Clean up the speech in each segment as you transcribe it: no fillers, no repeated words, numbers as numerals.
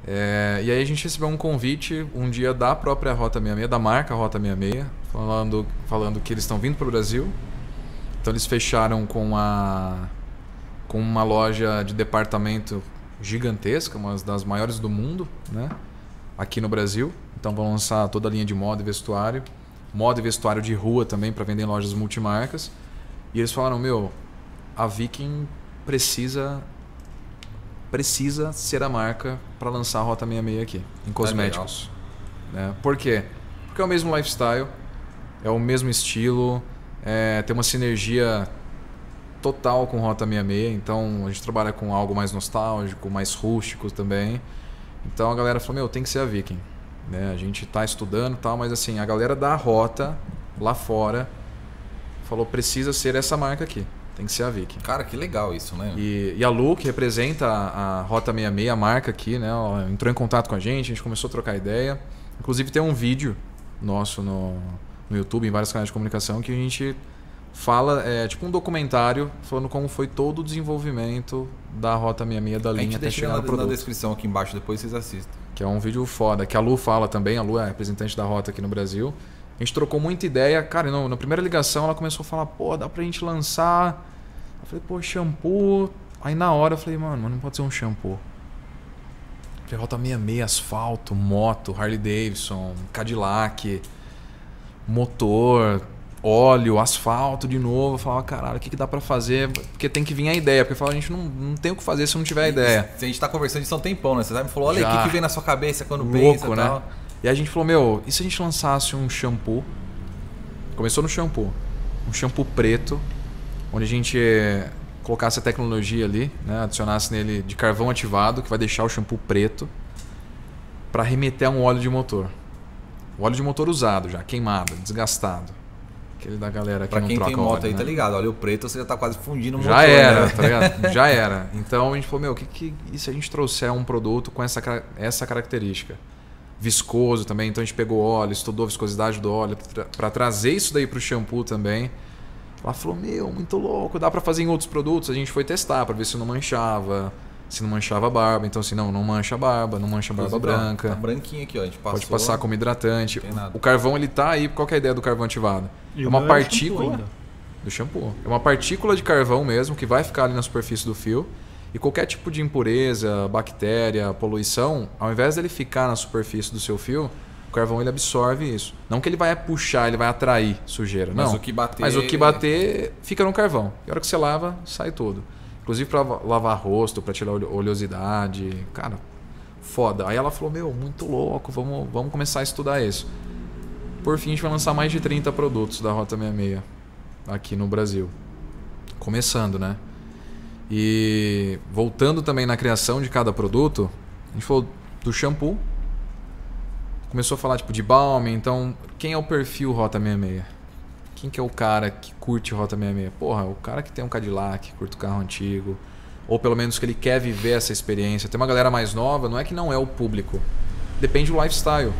E aí a gente recebeu um convite um dia da própria Rota 66, da marca Rota 66, falando que eles estão vindo para o Brasil. Então eles fecharam com uma loja de departamento gigantesca, uma das maiores do mundo, né? Aqui no Brasil. Então vão lançar toda a linha de moda e vestuário de rua também para vender em lojas multimarcas. E eles falaram, a Viking precisa ser a marca para lançar a Rota 66 aqui, em cosméticos. Né? Por quê? Porque é o mesmo lifestyle, é o mesmo estilo, tem uma sinergia total com Rota 66, então a gente trabalha com algo mais nostálgico, mais rústico também. Então a galera falou, tem que ser a Viking. Né? A gente está estudando e tal, mas assim, a galera da Rota, lá fora, falou, precisa ser essa marca aqui. Tem que ser a Viking. Cara, que legal isso, né? E a Lu, que representa a Rota 66, a marca aqui, né? Ela entrou em contato com a gente começou a trocar ideia. Inclusive tem um vídeo nosso no YouTube, em vários canais de comunicação, que a gente fala, tipo um documentário falando como foi todo o desenvolvimento da Rota 66 da linha até chegar no produto. Na descrição aqui embaixo, depois vocês assistem. Que é um vídeo foda, que a Lu fala também, a Lu é a representante da Rota aqui no Brasil. A gente trocou muita ideia, cara, na primeira ligação ela começou a falar, dá pra gente lançar. Eu falei, shampoo. Aí na hora eu falei, mano, não pode ser um shampoo. Eu falei, Rota 66, asfalto, moto, Harley Davidson, Cadillac, motor, óleo, asfalto de novo. Eu falava, caralho, o que dá pra fazer? Porque tem que vir a ideia. Porque eu falava, a gente não tem o que fazer se não tiver a ideia. A gente tá conversando isso há um tempão, né? Você me falou, olha aí, o que vem na sua cabeça quando louco, pensa e né? tal. E aí a gente falou, e se a gente lançasse um shampoo? Começou no shampoo. Um shampoo preto, onde a gente colocasse a tecnologia ali, né? Adicionasse nele de carvão ativado, que vai deixar o shampoo preto, para remeter a um óleo de motor. O óleo de motor usado já, queimado, desgastado. Aquele da galera que pra não quem troca tem moto óleo, aí, né? tá ligado? Óleo preto, você já tá quase fundindo o já motor. Era, né? tá ligado? Já era. Então a gente falou, e se a gente trouxer um produto com essa característica? Viscoso também, então a gente pegou óleo, estudou a viscosidade do óleo para trazer isso daí pro shampoo também. Ela falou, muito louco, dá para fazer em outros produtos. A gente foi testar para ver se não manchava a barba. Então assim, não mancha a barba, não mancha a barba branca. Tá branquinho aqui, ó, a gente passou. Pode passar como hidratante. O carvão ele tá aí, qual que é a ideia do carvão ativado? É uma partícula do shampoo. É uma partícula de carvão mesmo que vai ficar ali na superfície do fio. E qualquer tipo de impureza, bactéria, poluição, ao invés dele ficar na superfície do seu fio, o carvão ele absorve isso. Não que ele vai puxar, ele vai atrair sujeira. Mas não. Mas o que bater fica no carvão. E a hora que você lava, sai tudo. Inclusive para lavar rosto, para tirar oleosidade. Cara, foda. Aí ela falou, muito louco, vamos começar a estudar isso. Por fim, a gente vai lançar mais de 30 produtos da Rota 66 aqui no Brasil. Começando, né? E voltando também na criação de cada produto, a gente falou do shampoo, começou a falar de balm, então quem é o perfil Rota 66? Quem que é o cara que curte Rota 66? Porra, o cara que tem um Cadillac, curte o carro antigo, ou pelo menos que ele quer viver essa experiência. Tem uma galera mais nova, não é que não é o público, depende do lifestyle.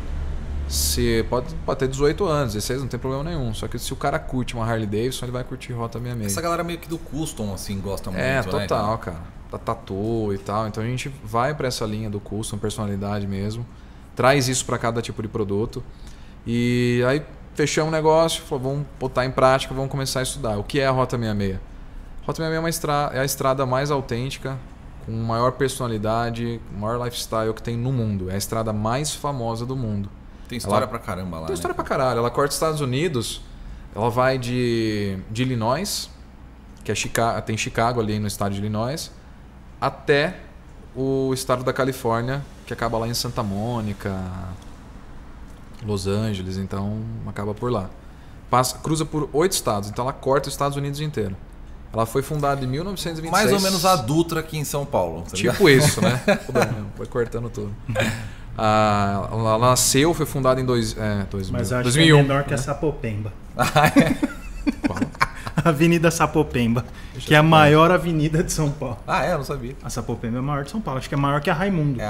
Se pode ter 18 anos, 16 não tem problema nenhum. Só que se o cara curte uma Harley Davidson, ele vai curtir Rota 66. Essa galera meio que do custom, assim, gosta muito, total, né? cara. Da tatu e tal. Então a gente vai para essa linha do custom, personalidade mesmo. Traz isso para cada tipo de produto. E aí fechamos o negócio, falou, vamos botar em prática, vamos começar a estudar. O que é a Rota 66? Rota 66 é a estrada mais autêntica, com maior personalidade, maior lifestyle que tem no mundo. É a estrada mais famosa do mundo. Tem história pra caramba lá, Tem história pra caralho. Ela corta os Estados Unidos, ela vai de Illinois, que é tem Chicago ali no estado de Illinois, até o estado da Califórnia, que acaba lá em Santa Mônica, Los Angeles, então acaba por lá. Cruza por 8 estados, então ela corta os Estados Unidos inteiro. Ela foi fundada em 1926. Mais ou menos a Dutra aqui em São Paulo. Tá tipo ligado? Isso, né? Foi cortando tudo. Ela nasceu, foi fundada em 2000. Mas eu acho 2001, que é menor que a Sapopemba. A Avenida Sapopemba, que é a maior avenida de São Paulo. Eu não sabia. A Sapopemba é a maior de São Paulo, acho que é maior que a Raimundo.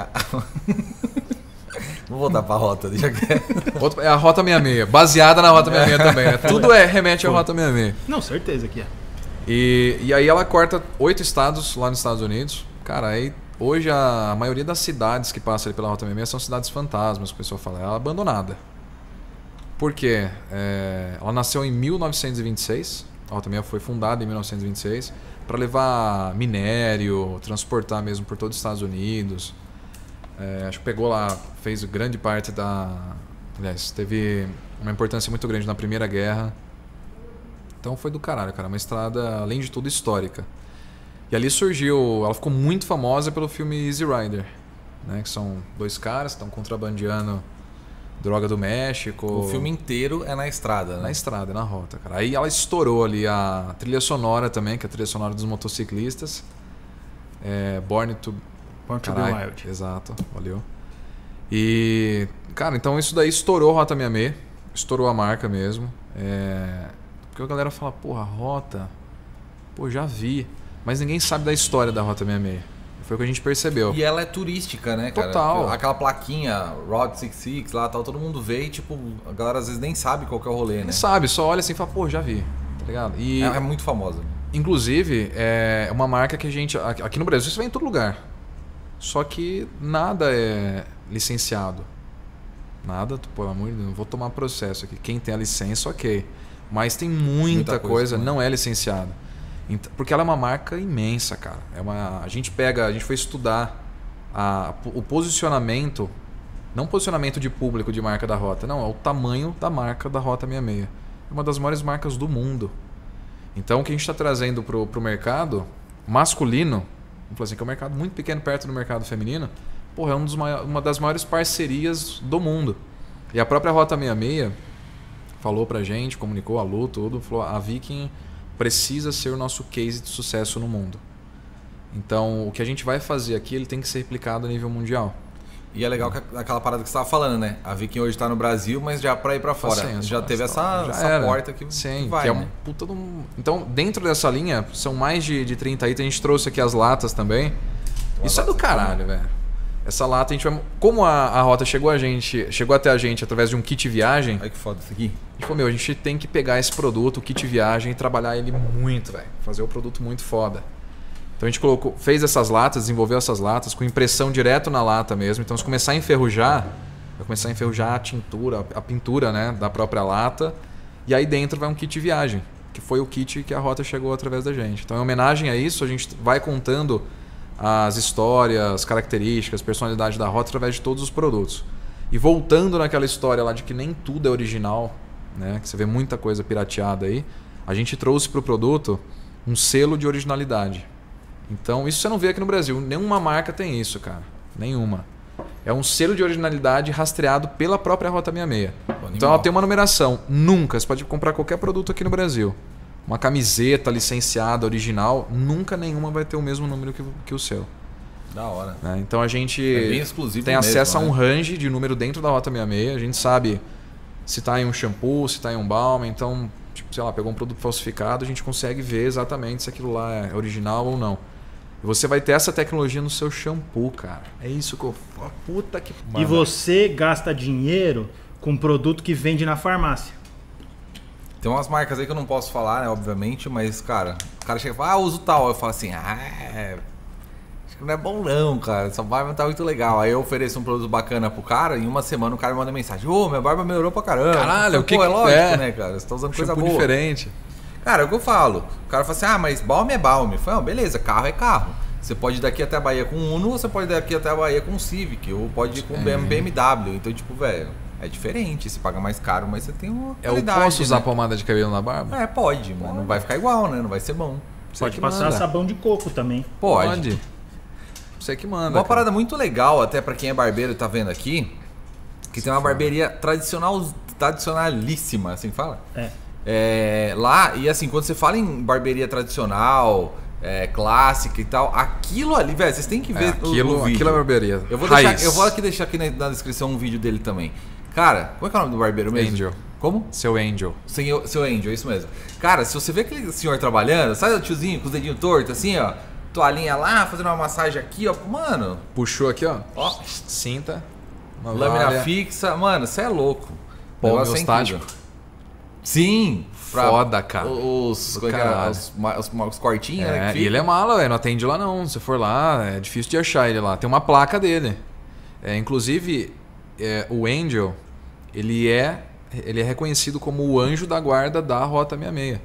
Vou voltar pra rota, deixa que... É a Rota 66, baseada na Rota 66 também, né? Tudo remete à Rota 66. Não, certeza que é. E aí ela corta 8 estados lá nos Estados Unidos. Cara, aí Hoje a maioria das cidades que passam ali pela Rota 66 são cidades fantasmas, que o pessoal fala. Ela é abandonada. Por quê? Ela nasceu em 1926. A Rota 66 foi fundada em 1926 para levar minério, transportar mesmo por todos os Estados Unidos. Acho que pegou lá, fez grande parte da... Aliás, teve uma importância muito grande na Primeira Guerra. Então foi do caralho, cara. Uma estrada, além de tudo, histórica. E ali surgiu... Ela ficou muito famosa pelo filme Easy Rider, né? Que são dois caras que estão contrabandeando droga do México. O filme inteiro é na estrada, né? Na estrada, na rota, cara. Aí ela estourou ali a trilha sonora também, que é a trilha sonora dos motociclistas. Born to be Wild. Exato, valeu. E, cara, então isso daí estourou a Rota 66. Estourou a marca mesmo. Porque a galera fala, porra, Rota... Pô, já vi. Mas ninguém sabe da história da Rota 66. Foi o que a gente percebeu. E ela é turística, né, cara? Total. Aquela plaquinha, Route 66, lá tal, todo mundo vê e, tipo, a galera às vezes nem sabe qual que é o rolê, né? Nem sabe, só olha assim e fala, pô, já vi. Tá ligado? E, é muito famosa. Inclusive, é uma marca que a gente... Aqui no Brasil, isso vem em todo lugar. Só que nada é licenciado. Nada, pelo amor de Deus, não vou tomar processo aqui. Quem tem a licença, ok. Mas tem muita coisa não é licenciada. Porque ela é uma marca imensa, cara. A gente foi estudar o posicionamento, não posicionamento de público de marca da Rota, não, é o tamanho da marca da Rota 66. É uma das maiores marcas do mundo. Então o que a gente está trazendo pro mercado masculino, vamos falar assim, que é um mercado muito pequeno perto do mercado feminino, porra, é uma das maiores parcerias do mundo. E a própria Rota 66 falou pra gente, comunicou a Lu, tudo, falou, a Viking precisa ser o nosso case de sucesso no mundo. Então, o que a gente vai fazer aqui, ele tem que ser replicado a nível mundial. E é legal que aquela parada que você estava falando, né? A Viking hoje está no Brasil, mas já para ir para fora. Já teve essa porta que vai, que é um puta de um... Então, dentro dessa linha, são mais de 30 itens. A gente trouxe aqui as latas também. Isso é do caralho, velho. Essa lata a gente vai... Como a Rota chegou até a gente através de um kit viagem... Olha que foda isso aqui. A gente falou, a gente tem que pegar esse produto, o kit viagem, e trabalhar ele muito, velho. Fazer o produto muito foda. Então a gente fez essas latas, desenvolveu essas latas com impressão direto na lata mesmo. Então se começar a enferrujar, vai começar a enferrujar a tintura, a pintura, né, da própria lata. E aí dentro vai um kit viagem, que foi o kit que a Rota chegou através da gente. Então em homenagem a isso, a gente vai contando as histórias, características, personalidade da Rota através de todos os produtos. E voltando naquela história lá de que nem tudo é original, né, que você vê muita coisa pirateada aí, a gente trouxe para o produto um selo de originalidade. Então, isso você não vê aqui no Brasil. Nenhuma marca tem isso, cara. Nenhuma. É um selo de originalidade rastreado pela própria Rota 66. Então, ela tem uma numeração. Nunca. Você pode comprar qualquer produto aqui no Brasil. Uma camiseta licenciada, original, nunca nenhuma vai ter o mesmo número que o seu. Da hora. Né? Então, a gente bem exclusivo tem mesmo, acesso né? a um range de número dentro da Rota 66. A gente sabe se está em um shampoo, se está em um balm. Então, tipo, sei lá, pegou um produto falsificado, a gente consegue ver exatamente se aquilo lá é original ou não. E você vai ter essa tecnologia no seu shampoo, cara. É isso que eu falo. Puta que... E você gasta dinheiro com produto que vende na farmácia. Tem umas marcas aí que eu não posso falar, né, obviamente, mas, cara, o cara chega e fala, uso tal. Eu falo assim, acho que não é bom não, cara. Essa barba não tá muito legal. Aí eu ofereço um produto bacana pro cara, e em uma semana o cara me manda mensagem, minha barba melhorou pra caramba. Caralho, o que é lógico, é? Né, cara? Você tá usando coisa shampoo boa. diferente. Cara, é o que eu falo. O cara fala assim, mas balme é balme. Eu falo, beleza, carro é carro. Você pode ir daqui até a Bahia com um Uno, ou você pode ir daqui até a Bahia com um Civic, ou pode ir com um BMW. Então, tipo, velho, é diferente. Você paga mais caro, mas você tem uma qualidade. Eu posso usar pomada de cabelo na barba? Pode, mas não vai ficar igual, né? Não vai ser bom. Pode passar sabão de coco também. Pode. Você que manda. Uma parada muito legal, até pra quem é barbeiro e tá vendo aqui, que tem uma barbearia tradicionalíssima, assim que fala? Lá, e assim, quando você fala em barbearia tradicional, clássica e tal, aquilo ali, velho, vocês têm que ver o vídeo. Aquilo é barbearia. Eu vou deixar aqui na descrição um vídeo dele também. Cara, como é que é o nome do barbeiro mesmo? Angel. Como? Seu Angel. Seu Angel, é isso mesmo. Cara, se você vê aquele senhor trabalhando, sabe o tiozinho com os dedinhos tortos, assim, ó, toalhinha lá, fazendo uma massagem aqui, ó, mano. Puxou aqui, ó. Cinta. Lâmina fixa. Mano, você é louco. Pó homeostático. Sim. Foda, cara. Os cortinhos, né? E ele é mala, velho. Não atende lá não. Se for lá, é difícil de achar ele lá. Tem uma placa dele. Inclusive, o Angel, ele é reconhecido como o anjo da guarda da Rota 66.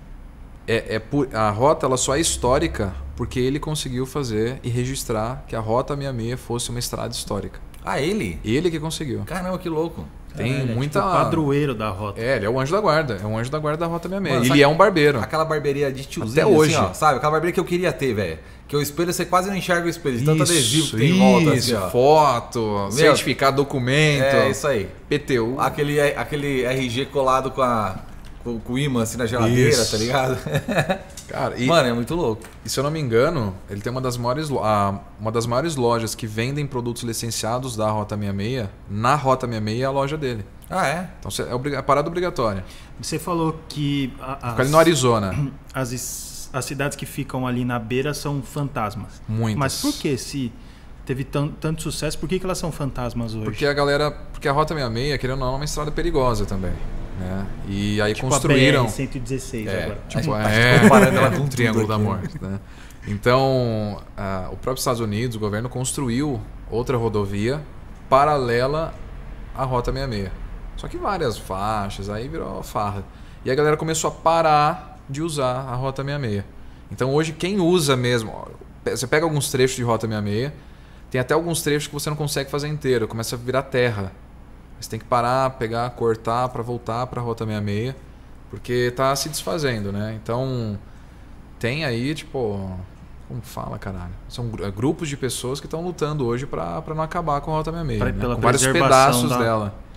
A rota ela só é histórica porque ele conseguiu fazer e registrar que a Rota 66 fosse uma estrada histórica. Ah, ele? Ele que conseguiu. Caramba, que louco. Tem ele muita... É tipo o padroeiro da rota. Ele é o anjo da guarda. É o anjo da guarda da Rota 66. Mano, Ele é um barbeiro. Aquela barbearia de tiozinho, Até hoje. assim, ó, sabe? Aquela barbearia que eu queria ter, velho. Que o espelho, você quase não enxerga o espelho. De tanto adesivo que tem em volta, assim, ó. Foto, certificado, documento. É, isso aí. PTU. Aquele RG colado com o imã, assim, na geladeira, Isso. tá ligado? Cara, Mano, é muito louco. E se eu não me engano, ele tem uma das maiores lojas que vendem produtos licenciados da Rota 66. Na Rota 66 é a loja dele. Ah, é? Então é parada obrigatória. Você falou que Fica ali no Arizona. as cidades que ficam ali na beira são fantasmas. Muitas. Mas por que se teve tanto sucesso, por que elas são fantasmas hoje? Porque a Rota 66, querendo ou não, é uma estrada perigosa também. Né? E aí tipo construíram... a BR-116 agora. Tipo, comparando ela com o Triângulo tudo da aqui, Morte. Né? Então, o próprio Estados Unidos, o governo construiu outra rodovia paralela à Rota 66. Só que várias faixas, aí virou farra. E a galera começou a parar de usar a Rota 66. Então hoje quem usa mesmo... Você pega alguns trechos de Rota 66, tem até alguns trechos que você não consegue fazer inteiro, começa a virar terra. Você tem que parar, pegar, cortar para voltar para a Rota 66, porque está se desfazendo, né? Então tem aí, tipo... Como fala, caralho? São grupos de pessoas que estão lutando hoje para não acabar com a Rota 66, né? Pela Com vários preservação pedaços dela.